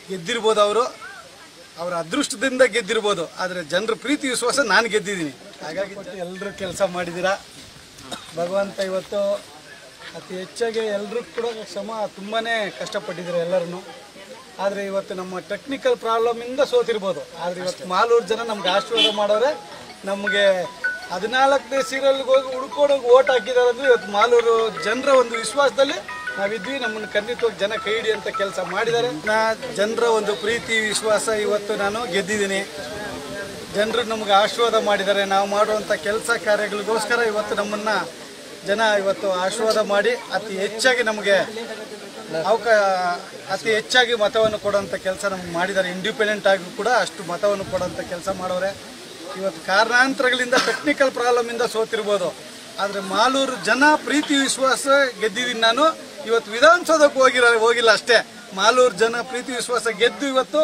ಗೆದ್ದಿರ್ಬೋದು, ಅವರ ಅದೃಷ್ಟದಿಂದ ಗೆದ್ದಿರ್ಬೋದು, ಆದರೆ ಜನರ ಪ್ರೀತಿ ವಿಶ್ವಾಸ ನಾನು ಗೆದ್ದಿದ್ದೀನಿ. ಹಾಗಾಗಿ ಎಲ್ಲರೂ ಕೆಲಸ ಮಾಡಿದ್ದೀರಾ. ಭಗವಂತ ಇವತ್ತು ಅತಿ ಹೆಚ್ಚಾಗಿ ಎಲ್ಲರೂ ಕೂಡ ತುಂಬಾ ಕಷ್ಟಪಟ್ಟಿದ್ದಾರೆ ಎಲ್ಲರೂ. ಆದರೆ ಇವತ್ತು ನಮ್ಮ ಟೆಕ್ನಿಕಲ್ ಪ್ರಾಬ್ಲಮಿಂದ ಸೋತಿರ್ಬೋದು. ಆದರೆ ಇವತ್ತು ಮಾಲೂರು ಜನ ನಮ್ಗೆ ಆಶೀರ್ವಾದ ಮಾಡೋರೆ. ನಮಗೆ 14ನೇ ಸೀರಿಯಲ್ಗೆ ಹೋಗಿ ಹುಡ್ಕೋಡೋಗಿ ಓಟ್ ಹಾಕಿದ್ದಾರೆ ಅಂದರೆ ಇವತ್ತು ಮಾಲೂರು ಜನರ ಒಂದು ವಿಶ್ವಾಸದಲ್ಲಿ ನಾವಿದ್ವಿ. ನಮ್ಮನ್ನು ಖಂಡಿತವಾಗಿ ಜನ ಕೈ ಹಿಡಿಯುವಂಥ ಕೆಲಸ ಮಾಡಿದ್ದಾರೆ. ಜನರ ಒಂದು ಪ್ರೀತಿ ವಿಶ್ವಾಸ ಇವತ್ತು ನಾನು ಗೆದ್ದಿದ್ದೀನಿ. ಜನರು ನಮಗೆ ಆಶೀರ್ವಾದ ಮಾಡಿದ್ದಾರೆ. ನಾವು ಮಾಡುವಂಥ ಕೆಲಸ ಕಾರ್ಯಗಳಿಗೋಸ್ಕರ ಇವತ್ತು ನಮ್ಮನ್ನು ಜನ ಇವತ್ತು ಆಶೀರ್ವಾದ ಮಾಡಿ ಅತಿ ಹೆಚ್ಚಾಗಿ ನಮಗೆ ಅತಿ ಹೆಚ್ಚಾಗಿ ಮತವನ್ನು ಕೊಡುವಂಥ ಕೆಲಸ ನಮ್ಗೆ ಮಾಡಿದ್ದಾರೆ. ಇಂಡಿಪೆಂಡೆಂಟ್ ಆಗಿ ಕೂಡ ಅಷ್ಟು ಮತವನ್ನು ಕೊಡುವಂಥ ಕೆಲಸ ಮಾಡೋರೆ. ಇವತ್ತು ಕಾರಣಾಂತರಗಳಿಂದ ಟೆಕ್ನಿಕಲ್ ಪ್ರಾಬ್ಲಮಿಂದ ಸೋತಿರ್ಬೋದು, ಆದರೆ ಮಾಲೂರು ಜನ ಪ್ರೀತಿ ವಿಶ್ವಾಸ ಗೆದ್ದಿದ್ದೀನಿ ನಾನು. ಇವತ್ತು ವಿಧಾನಸೌಧಕ್ಕೆ ಹೋಗಿಲ್ಲ ಅಷ್ಟೇ. ಮಾಲೂರು ಜನ ಪ್ರೀತಿ ವಿಶ್ವಾಸ ಗೆದ್ದು ಇವತ್ತು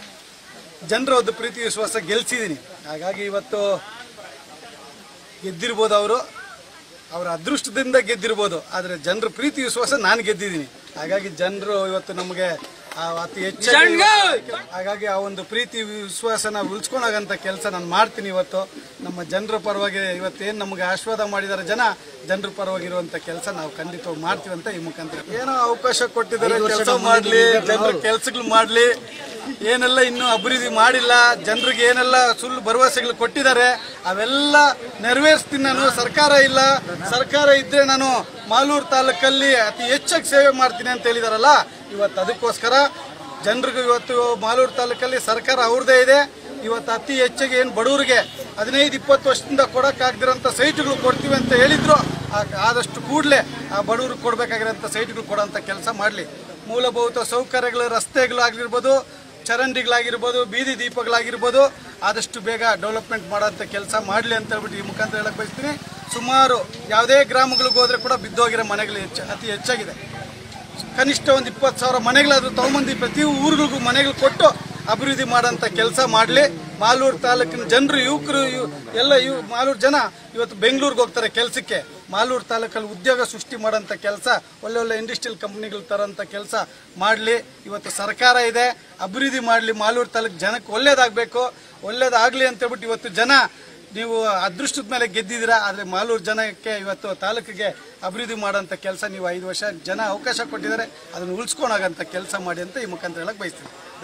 ಜನರ ಒಂದು ಪ್ರೀತಿ ವಿಶ್ವಾಸ ಗೆಲ್ಸಿದ್ದೀನಿ. ಹಾಗಾಗಿ ಇವತ್ತು ಗೆದ್ದಿರ್ಬೋದು, ಅವರ ಅದೃಷ್ಟದಿಂದ ಗೆದ್ದಿರ್ಬೋದು, ಆದರೆ ಜನರ ಪ್ರೀತಿ ವಿಶ್ವಾಸ ನಾನು ಗೆದ್ದಿದ್ದೀನಿ. ಹಾಗಾಗಿ ಜನರು ಇವತ್ತು ನಮಗೆ ಅತಿ ಹೆಚ್ಚಾಗಿ ಹಾಗಾಗಿ ಆ ಒಂದು ಪ್ರೀತಿ ವಿಶ್ವಾಸನ ಉಳಿಸ್ಕೊಂಡಾಗಂತ ಕೆಲಸ ನಾನು ಮಾಡ್ತೀನಿ. ಇವತ್ತು ನಮ್ಮ ಜನರ ಪರವಾಗಿ ಇವತ್ತೇನು ನಮಗೆ ಆಶೀರ್ವಾದ ಮಾಡಿದ್ದಾರೆ ಜನರ ಪರವಾಗಿರುವಂತ ಕೆಲಸ ನಾವು ಖಂಡಿತವಾಗಿ ಮಾಡ್ತೀವಿ ಅಂತ ಈ ಮುಖಾಂತರ ಏನೋ ಅವಕಾಶ ಕೊಟ್ಟಿದ್ದಾರೆ. ಕೆಲಸ ಮಾಡಲಿ, ಜನರ ಕೆಲಸಗಳು ಮಾಡಲಿ. ಏನೆಲ್ಲ ಇನ್ನೂ ಅಭಿವೃದ್ಧಿ ಮಾಡಿಲ್ಲ, ಜನರಿಗೆ ಏನೆಲ್ಲ ಸುಳ್ಳು ಭರವಸೆಗಳು ಕೊಟ್ಟಿದ್ದಾರೆ ಅವೆಲ್ಲ ನೆರವೇರಿಸ್ತೀನಿ ನಾನು. ಸರ್ಕಾರ ಇಲ್ಲ, ಸರ್ಕಾರ ಇದ್ರೆ ನಾನು ಮಾಲೂರು ತಾಲೂಕಲ್ಲಿ ಅತಿ ಹೆಚ್ಚಾಗಿ ಸೇವೆ ಮಾಡ್ತೀನಿ ಅಂತ ಹೇಳಿದಾರಲ್ಲ. ಇವತ್ತು ಅದಕ್ಕೋಸ್ಕರ ಜನರಿಗೂ ಇವತ್ತು ಮಾಲೂರು ತಾಲೂಕಲ್ಲಿ ಸರ್ಕಾರ ಅವ್ರದ್ದೇ ಇದೆ. ಇವತ್ತು ಅತಿ ಹೆಚ್ಚಾಗಿ ಏನು ಬಡವರಿಗೆ 15-20 ವರ್ಷದಿಂದ ಕೊಡೋಕ್ಕಾಗದಿರೋಂಥ ಸೈಟ್ಗಳು ಕೊಡ್ತೀವಿ ಅಂತ ಹೇಳಿದ್ರು. ಆದಷ್ಟು ಕೂಡಲೇ ಆ ಬಡವ್ರಿಗೆ ಕೊಡಬೇಕಾಗಿರೋಂಥ ಸೈಟ್ಗಳು ಕೊಡೋಂಥ ಕೆಲಸ ಮಾಡಲಿ. ಮೂಲಭೂತ ಸೌಕರ್ಯಗಳು, ರಸ್ತೆಗಳಾಗಿರ್ಬೋದು, ಚರಂಡಿಗಳಾಗಿರ್ಬೋದು, ಬೀದಿ ದೀಪಗಳಾಗಿರ್ಬೋದು, ಆದಷ್ಟು ಬೇಗ ಡೆವಲಪ್ಮೆಂಟ್ ಮಾಡೋಂಥ ಕೆಲಸ ಮಾಡಲಿ ಅಂತ ಹೇಳ್ಬಿಟ್ಟು ಈ ಮುಖಾಂತರ ಹೇಳಕ್ಕೆ ಬಯಸ್ತೀನಿ. ಸುಮಾರು ಯಾವುದೇ ಗ್ರಾಮಗಳಿಗೆ ಹೋದರೆ ಕೂಡ ಬಿದ್ದೋಗಿರೋ ಮನೆಗಳು ಅತಿ ಹೆಚ್ಚಾಗಿದೆ. ಕನಿಷ್ಠ ಒಂದು 20,000 ಮನೆಗಳಾದರೂ ತಗೊಂಬಂದು ಪ್ರತಿ ಊರುಗಳಿಗೂ ಮನೆಗಳು ಕೊಟ್ಟು ಅಭಿವೃದ್ಧಿ ಮಾಡೋಂಥ ಕೆಲಸ ಮಾಡಲಿ. ಮಾಲೂರು ತಾಲೂಕಿನ ಜನರು, ಯುವಕರು ಎಲ್ಲ ಮಾಲೂರು ಜನ ಇವತ್ತು ಬೆಂಗಳೂರಿಗೆ ಹೋಗ್ತಾರೆ ಕೆಲಸಕ್ಕೆ. ಮಾಲೂರು ತಾಲೂಕಲ್ಲಿ ಉದ್ಯೋಗ ಸೃಷ್ಟಿ ಮಾಡೋಂಥ ಕೆಲಸ, ಒಳ್ಳೆ ಇಂಡಸ್ಟ್ರಿಯಲ್ ಕಂಪ್ನಿಗಳು ತರೋಂಥ ಕೆಲಸ ಮಾಡಲಿ. ಇವತ್ತು ಸರ್ಕಾರ ಇದೆ, ಅಭಿವೃದ್ಧಿ ಮಾಡಲಿ. ಮಾಲೂರು ತಾಲೂಕು ಜನಕ್ಕೆ ಒಳ್ಳೇದಾಗಲಿ ಅಂತೇಳ್ಬಿಟ್ಟು ಇವತ್ತು ಜನ ನೀವು ಅದೃಷ್ಟದ ಮೇಲೆ ಗೆದ್ದಿದ್ದೀರಾ. ಆದರೆ ಮಾಲೂರು ಜನಕ್ಕೆ ಇವತ್ತು ತಾಲೂಕಿಗೆ ಅಭಿವೃದ್ಧಿ ಮಾಡೋಂಥ ಕೆಲಸ ನೀವು 5 ವರ್ಷ ಜನ ಅವಕಾಶ ಕೊಟ್ಟಿದ್ದಾರೆ, ಅದನ್ನು ಉಳಿಸ್ಕೊಂಡಾಗಂಥ ಕೆಲಸ ಮಾಡಿ ಅಂತ ಈ ಮುಖಾಂತರ ಹೇಳಕ್ಕೆ ಬಯಸ್ತೀನಿ.